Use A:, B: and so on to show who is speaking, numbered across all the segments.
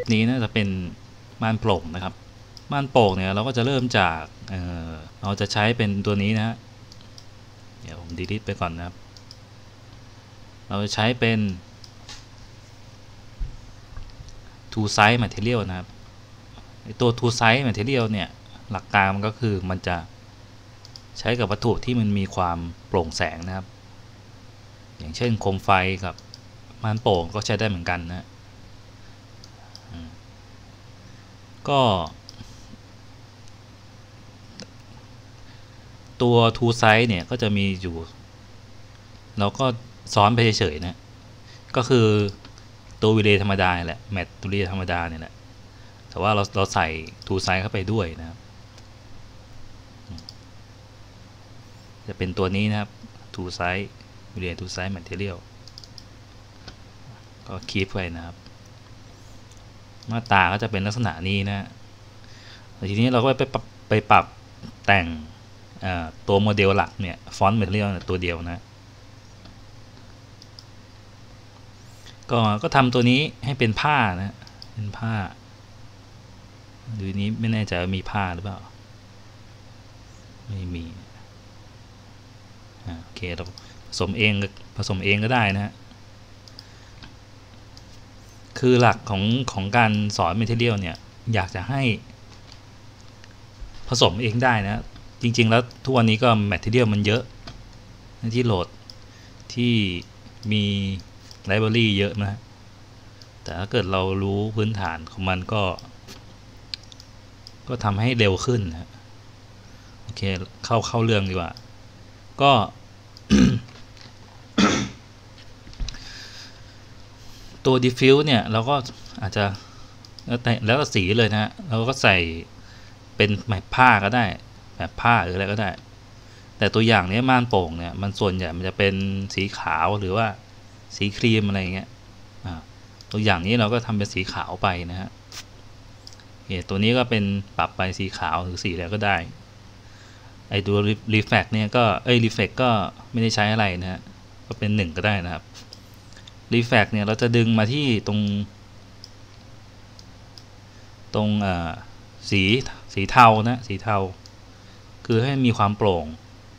A: นี้น่าจะเป็นม่านโปร่งนะครับม่านโปร่งเนี่ยเราก็จะเริ่มจากเราจะใช้เป็นตัวนี้นะฮะเดี๋ยวผมดีลิทไปก่อนนะครับเราจะใช้เป็น two size material นะครับตัว two size material เนี่ยหลักการมันก็คือมันจะใช้กับวัตถุที่มันมีความโปร่งแสงนะครับอย่างเช่นโคมไฟกับม่านโปร่งก็ใช้ได้เหมือนกันนะก็ตัว two size เนี่ยก็จะมีอยู่เราก็ซ้อนไปเฉยๆนะก็คือตัววิเลย์ธรรมดาแหละแมตต์ตัววิเลย์ธรรมดาเนี่ยแหละแต่ว่าเราใส่ two size เข้าไปด้วยนะครับจะเป็นตัวนี้นะครับ two size วิเลย์ two size material ก็คีปไว้นะครับหน้าตาก็จะเป็นลักษณะนี้นะทีนี้เราก็ไปปรับแต่งตัวโมเดลหลักเนี่ยฟอนต์แมทเทียลตัวเดียวนะก็ทำตัวนี้ให้เป็นผ้านะเป็นผ้าดูนี้ไม่แน่ใจว่ามีผ้าหรือเปล่าไม่มีโอเคเราผสมเองก็ได้นะฮะคือหลักของการสอนแมทเทียลเนี่ยอยากจะให้ผสมเองได้นะจริงๆแล้วทุกวันนี้ก็แมทเทียลมันเยอะที่โหลดที่มีไลบรารีเยอะนะแต่ถ้าเกิดเรารู้พื้นฐานของมันก็ทำให้เร็วขึ้นนะโอเคเข้าเรื่องดีกว่าก็ ตัว diffuse เนี่ยเราก็อาจจะแล้วก็สีเลยนะเราก็ใส่เป็นแบบผ้าก็ได้แบบผ้าหรืออะไรก็ได้แต่ตัวอย่างนี้ม่านโป่งเนี่ยมันส่วนใหญ่มันจะเป็นสีขาวหรือว่าสีครีมอะไรเงี้ยตัวอย่างนี้เราก็ทำเป็นสีขาวไปนะฮะตัวนี้ก็เป็นปรับไปสีขาวหรือสีอะไรก็ได้ไอตัว reflect เนี่ยก็reflect ก็ไม่ได้ใช้อะไรนะฮะก็เป็น1ก็ได้นะครับ reflect เนี่ยเราจะดึงมาที่ตรงสีเทานะสีเทาคือให้มีความโปร่ง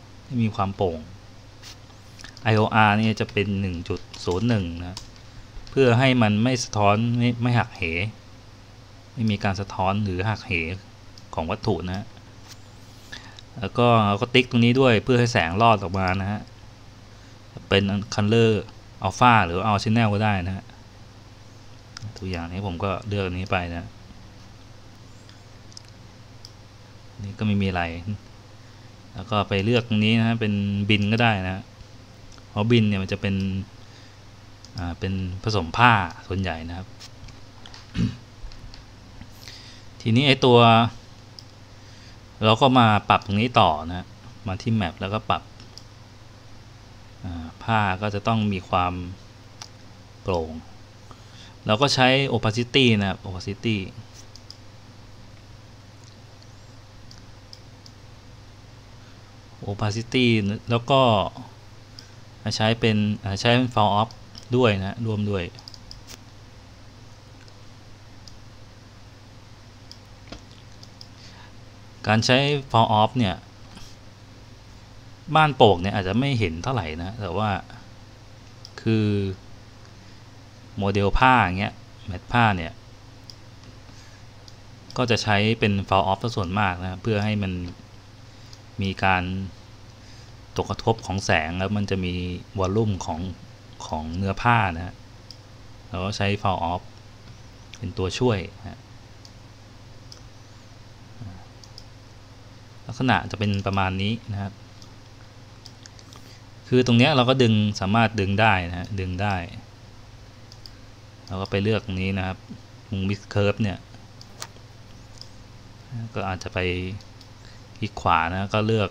A: IOR เนี่ยจะเป็น 1.01 นะเพื่อให้มันไม่สะท้อนไม่หักเหไม่มีการสะท้อนหรือหักเหของวัตถุนะแล้วก็ติ๊กตรงนี้ด้วยเพื่อให้แสงลอดออกมานะฮะเป็น color alpha หรือ all channel ก็ได้นะฮะตัวอย่างนี้ผมก็เลือกอันนี้ไปนะนี่ก็ไม่มีอะไรแล้วก็ไปเลือกตรงนี้นะเป็นบินก็ได้นะเพราะบินเนี่ยมันจะเป็นผสมผ้าส่วนใหญ่นะครับ ทีนี้ไอตัวเราก็มาปรับตรงนี้ต่อนะมาที่แมปแล้วก็ปรับผ้าก็จะต้องมีความโปร่งเราก็ใช้ opacity นะครับ opacity แล้วก็ใช้เป็นfall off ด้วยนะรวมด้วยการใช้ fall off เนี่ยม่านโป่งเนี่ยอาจจะไม่เห็นเท่าไหร่นะแต่ว่าคือโมเดลผ้าอย่างเงี้ยแมทผ้าเนี่ยก็จะใช้เป็น fall off ส่วนมากนะเพื่อให้มันมีการตกกระทบของแสงแล้วมันจะมีวอลลุ่มของเนื้อผ้านะเราก็ใช้ fall off เป็นตัวช่วยนะลักษณะจะเป็นประมาณนี้นะครับคือตรงนี้เราก็สามารถดึงได้นะดึงได้เราก็ไปเลือกตรงนี้นะครับมุม mix curve เนี่ยก็อาจจะไปคลิกขวานะก็เลือก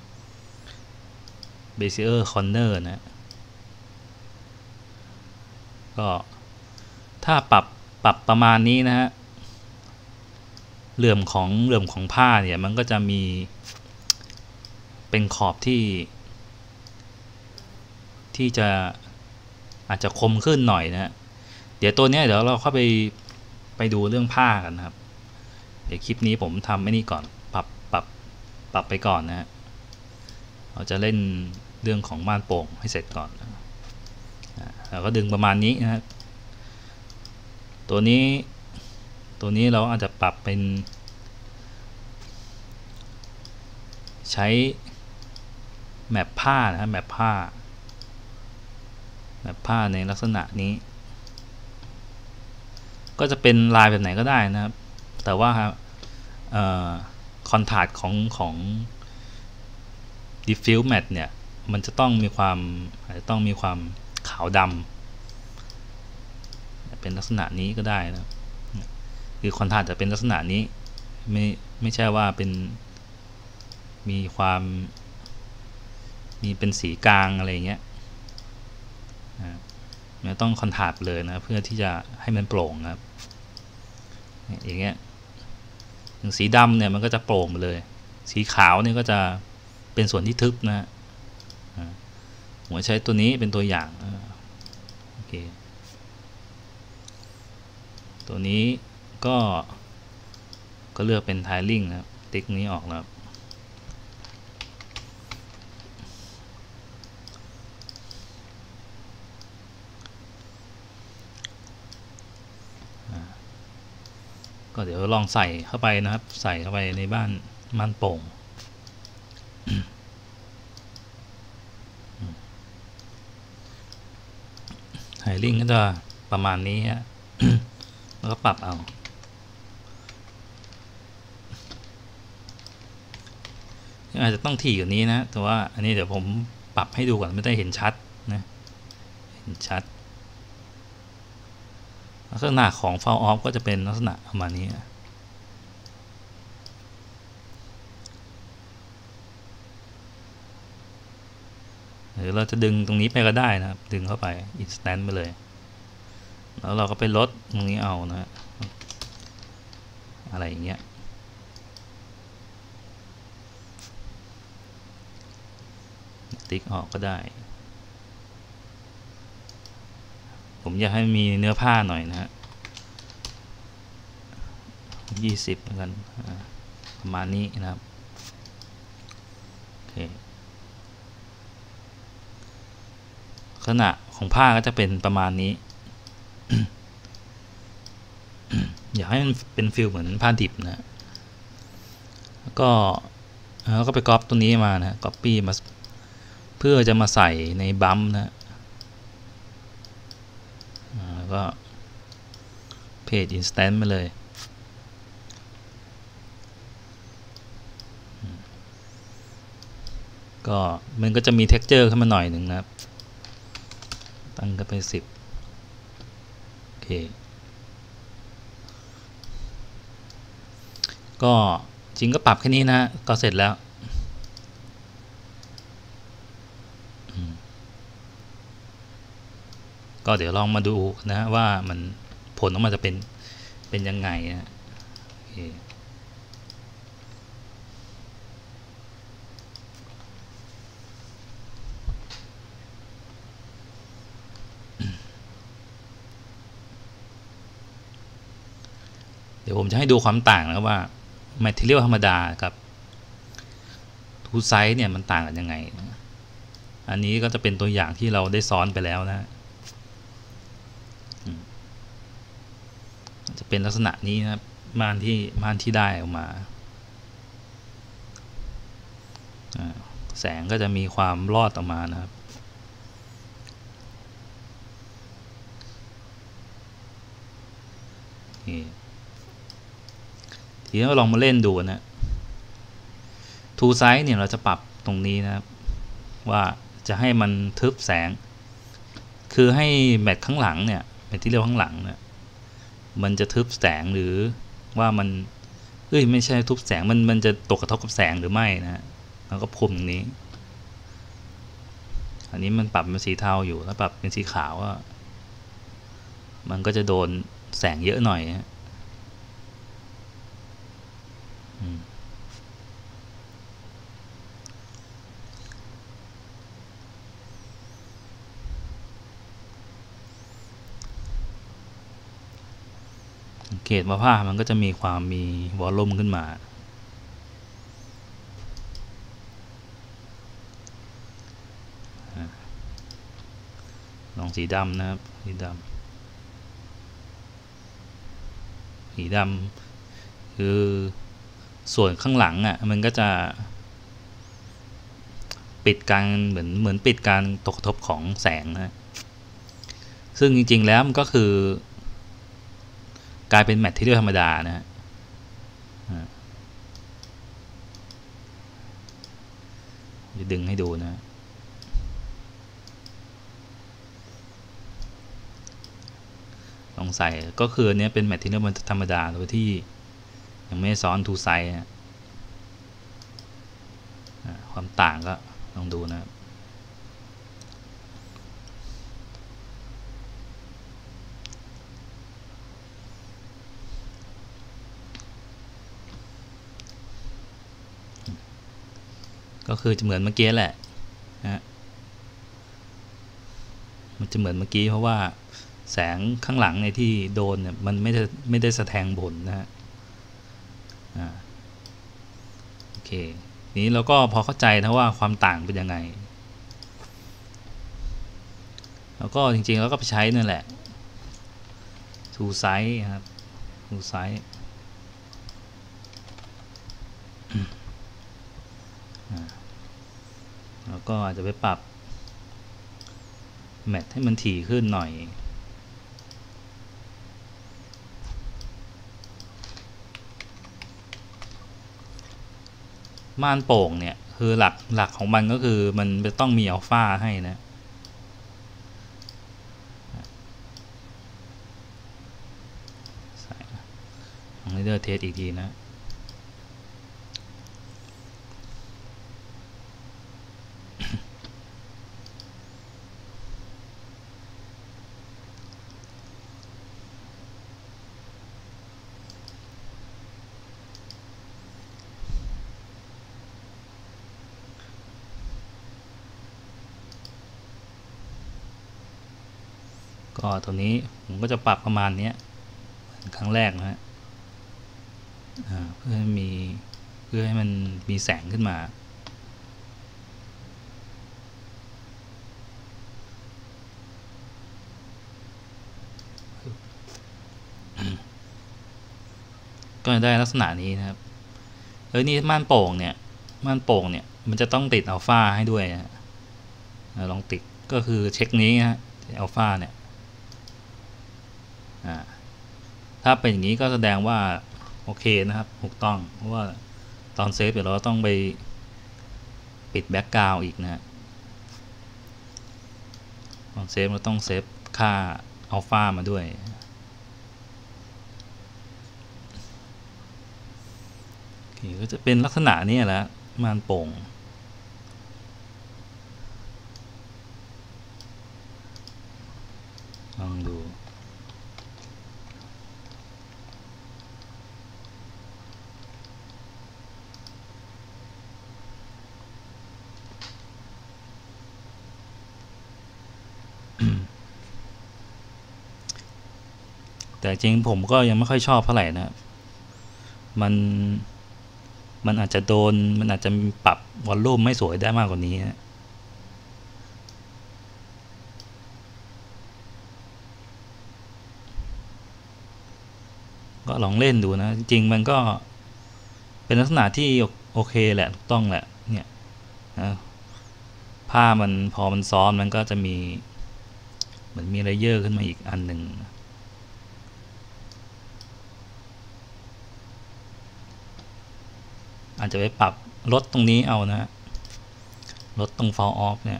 A: Bezier corner นะก็ถ้าปรับประมาณนี้นะฮะเหลื่อมของผ้าเนี่ยมันก็จะมีเป็นขอบที่จะอาจจะคมขึ้นหน่อยนะเดี๋ยวตัวนี้เดี๋ยวเราเข้าไปไปดูเรื่องผ้ากันนะครับเดี๋ยวคลิปนี้ผมทำไอ้นี่ก่อนปรับไปก่อนนะฮะเราจะเล่นเรื่องของม่านโป่งให้เสร็จก่อนเราก็ดึงประมาณนี้นะครับตัวนี้เราอาจจะปรับเป็นใช้แมปผ้านะแมปผ้าในลักษณะนี้ก็จะเป็นลายแบบไหนก็ได้นะครับแต่ว่าคอนทราสต์ของ diffuse matte เนี่ยมันจะต้องมีความขาวดำเป็นลักษณะนี้ก็ได้นะคือคอนทราสต์จะเป็นลักษณะนี้ไม่ใช่ว่าเป็นมีเป็นสีกลางอะไรเงี้ยมันต้องคอนทราสต์เลยนะเพื่อที่จะให้มันโปร่งนะครับอย่างเงี้ยสีดำเนี่ยมันก็จะโปร่งไปเลยสีขาวเนี่ยก็จะเป็นส่วนที่ทึบนะผมใช้ตัวนี้เป็นตัวอย่างโอเคตัวนี้ก็เลือกเป็น tiling นะครับติ๊กนี้ออกแล้วก็เดี๋ยวลองใส่เข้าไปนะครับใส่เข้าไปในบ้านม่านโป่งไฮลิ่งก็จะประมาณนี้ฮะ แล้วก็ปรับเอาอาจจะต้องถี่กว่านี้นะแต่ว่าอันนี้เดี๋ยวผมปรับให้ดูก่อนไม่ได้เห็นชัดนะเห็นชัดลักษณะของ fall off ก็จะเป็นลักษณะประมาณนี้หรือเราจะดึงตรงนี้ไปก็ได้นะครับดึงเข้าไป instant ไปเลยแล้วเราก็ไปลดตรงนี้เอานะอะไรอย่างเงี้ยติ๊กออกก็ได้ผมอยากให้มีเนื้อผ้าหน่อยนะฮะ20เหมือนกันประมาณนี้นะครับโอเคลักษณะของผ้าก็จะเป็นประมาณนี้ อยากให้มันเป็นฟิลเหมือนผ้าดิบนะแล้วก็ไปก๊อปตัวนี้มานะก๊อปปี้มาเพื่อจะมาใส่ในบัมป์นะแล้วก็เพจ instant มาเลยก็มันก็จะมี texture ขึ้นมาหน่อยหนึ่งนะครับตั้งก็ไป10โอเคก็จริงก็ปรับแค่นี้นะก็เสร็จแล้วก็เดี๋ยวลองมาดูนะว่ามันผลออกมาจะเป็นยังไงนะโอเคเดี๋ยวผมจะให้ดูความต่างนะว่า material ธรรมดากับ two size เนี่ยมันต่างกันยังไงอันนี้ก็จะเป็นตัวอย่างที่เราได้ซ้อนไปแล้วนะจะเป็นลักษณะนี้นะครับม่านที่ได้ออกมาแสงก็จะมีความรอดออกมานะครับทีนี้เราลองมาเล่นดูนะ two size เนี่ยเราจะปรับตรงนี้นะครับว่าจะให้มันทึบแสงคือให้แมทข้างหลังเนี่ยแมทที่เรียกข้างหลังเนี่ยมันจะทึบแสงหรือว่ามันไม่ใช่ทึบแสงมันจะตกกระทบกับแสงหรือไม่นะแล้วก็คุมตรงนี้อันนี้มันปรับเป็นสีเทาอยู่แล้วปรับเป็นสีขาวว่ามันก็จะโดนแสงเยอะหน่อยนะสังเกตว่าผ้ามันก็จะมีความมีวอลลุ่มขึ้นมาลองสีดำนะครับสีดำคือส่วนข้างหลังอ่ะมันก็จะปิดการเหมือนปิดการตกกระทบของแสงนะซึ่งจริงๆแล้วมันก็คือกลายเป็นแมททีเรียลธรรมดานะฮะจะดึงให้ดูนะลองใส่ก็คืออันนี้เป็นแมททีเรียลธรรมดาโดยที่ยังไม่ซ้อนทูไซส์ความต่างก็ลองดูนะครับก็คือจะเหมือนเมื่อกี้แหละนะมันจะเหมือนเมื่อกี้เพราะว่าแสงข้างหลังในที่โดนเนี่ยมันไม่ได้แสดงผลนะฮะโอเคนี้เราก็พอเข้าใจนะว่าความต่างเป็นยังไงแล้วก็จริงๆเราก็ไปใช้นั่นแหละ ทูไซส์ครับทูไซส์แล้วก็อาจจะไปปรับแมทให้มันถี่ขึ้นหน่อยม่านโป่งเนี่ยคือหลักของมันก็คือมันจะต้องมีอัลฟาให้นะลองเลือกเทสอีกทีนะก็ตัวนี้ผมก็จะปรับประมาณนี้ครั้งแรกนะฮะเพื่อให้มันมีแสงขึ้นมาก็ได้ลักษณะนี้นะครับนี่ม่านโป่งเนี่ยมันจะต้องติดอัลฟาให้ด้วยนะลองติดก็คือเช็คนี้นะอัลฟาเนี่ยถ้าเป็นอย่างนี้ก็แสดงว่าโอเคนะครับถูกต้องเพราะว่าตอนเซฟเดี๋ยวเราต้องไปปิดแบ็กกราวด์อีกนะตอนเซฟเราต้องเซฟค่าอัลฟามาด้วยก็จะเป็นลักษณะนี้แหละม่านโป่งลองดูแต่จริงผมก็ยังไม่ค่อยชอบเท่าไหร่นะมันอาจจะมันอาจจะปรับวอลลุ่มไม่สวยได้มากกว่านี้นะก็ลองเล่นดูนะจริงมันก็เป็นลักษณะที่โอเคแหละต้องแหละเนี่ยผ้ามันพอมันซ้อนมันก็จะมีเหมือนมีเลเยอร์ขึ้นมาอีกอันหนึ่งอาจจะไปปรับลดตรงนี้เอานะลดตรง fall off เนี่ย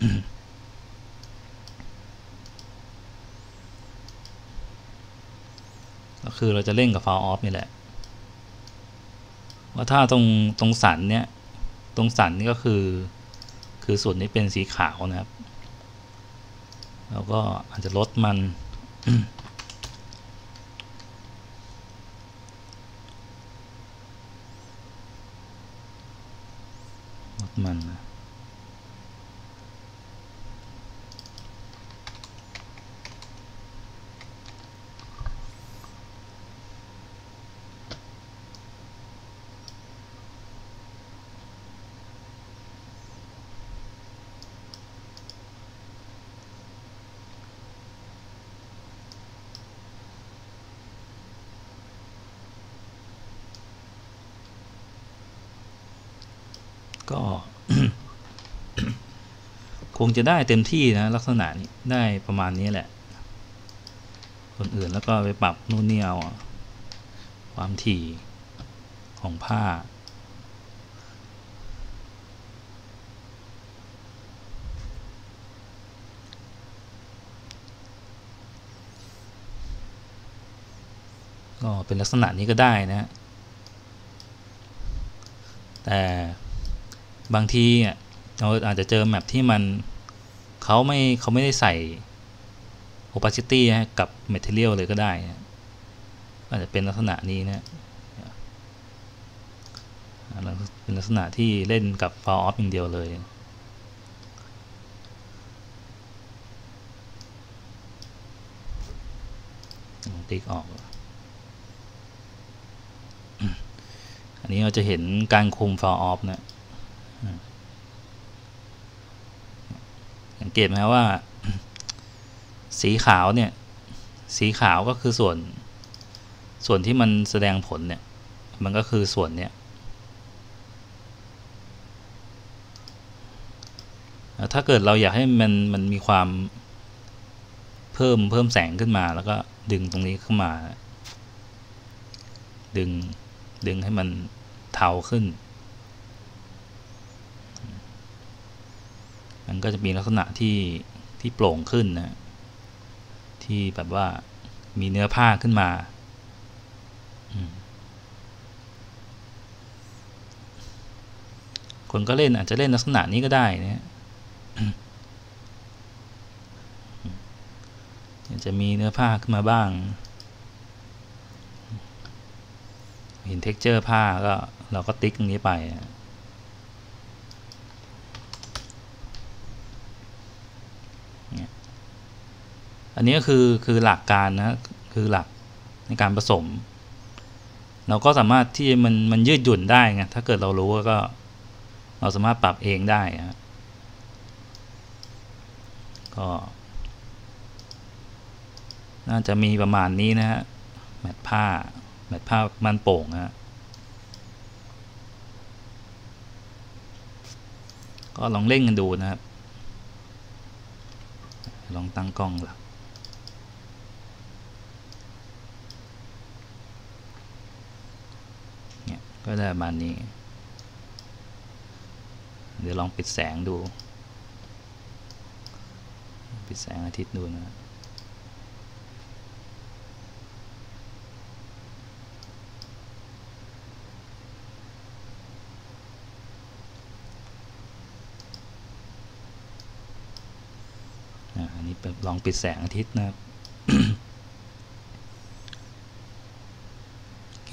A: ก็คือเราจะเล่นกับ fall off นี่แหละว่าถ้าตรงสันเนี่ยตรงสันนี่ก็คือส่วนนี้เป็นสีขาวนะครับแล้วก็อาจจะลดมันนะก็ คงจะได้เต็มที่นะลักษณะนี้ได้ประมาณนี้แหละคนอื่นแล้วก็ไปปรับนู่นนี่เอาความถี่ของผ้าก็เป็นลักษณะนี้ก็ได้นะแต่บางทีเราอาจจะเจอแมปที่มันเขาไม่ได้ใส่ opacity กับ material เลยก็ได้นะอาจจะเป็นลักษณะนี้นะเป็นลักษณะที่เล่นกับ far off อย่างเดียวเลยติ๊กออกอันนี้เราจะเห็นการคุม far off นะสังเกตไหมว่าสีขาวเนี่ยสีขาวก็คือส่วนที่มันแสดงผลเนี่ยมันก็คือส่วนเนี้ยถ้าเกิดเราอยากให้มันมีความเพิ่มแสงขึ้นมาแล้วก็ดึงตรงนี้ขึ้นมาดึงให้มันเทาขึ้นมันก็จะมีลักษณะที่โปร่งขึ้นนะที่แบบว่ามีเนื้อผ้าขึ้นมาคนก็อาจจะเล่นลักษณะนี้ก็ได้นะจะมีเนื้อผ้าขึ้นมาบ้างเห็น texture ผ้าก็เราก็ติ๊กตรงนี้ไปอันนี้ก็คือหลักการนะคือหลักในการผสมเราก็สามารถที่มันยืดหยุ่นได้ไงถ้าเกิดเรารู้ก็เราสามารถปรับเองได้นะก็น่าจะมีประมาณนี้นะฮะแมทผ้ามันโป่งนะฮะก็ลองเล่นกันดูนะครับลองตั้งกล้องหลักเนี่ยก็ได้ประมาณนี้เดี๋ยวลองปิดแสงดูปิดแสงอาทิตย์ดูนะอันนี้ลองปิดแสงอาทิตย์นะครับ โอเค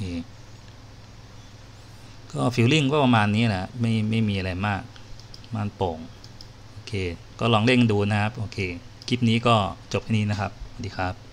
A: ก็ฟีลลิ่งก็ประมาณนี้แหละไม่มีอะไรมากมันโป่งโอเคก็ลองเล่นดูนะครับโอเคคลิปนี้ก็จบแค่นี้นะครับสวัสดีครับ